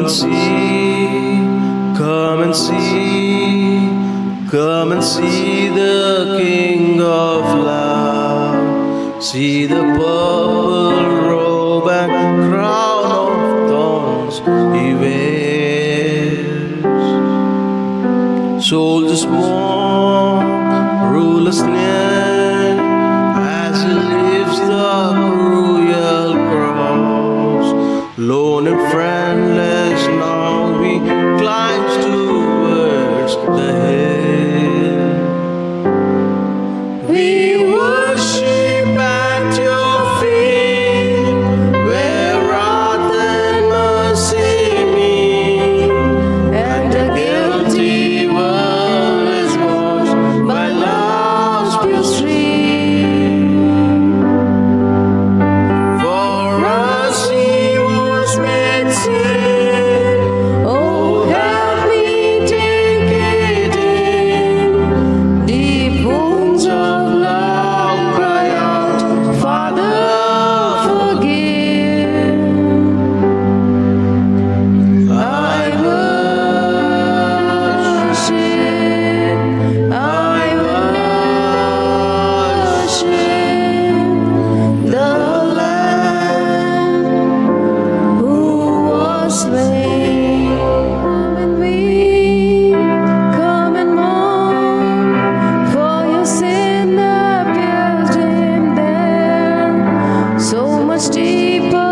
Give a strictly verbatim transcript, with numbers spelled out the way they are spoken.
see, come and see, come and see the King of love. See the purple robe and crown of thorns he wears. Soldiers mourn, rulers sneer, as he leaves the cruel cross. Lone and friendless, now he climbs towards the hill. We worship at your feet, where wrath and mercy meet, and the guilty world is washed by love's pure stream. For us he was made sin. Oh, help me take it in. Deep wounds of love cry out, Father, forgive. I worship, I worship the Lamb who was slain. Come and weep, come and mourn, for your sin appears in there, so much deeper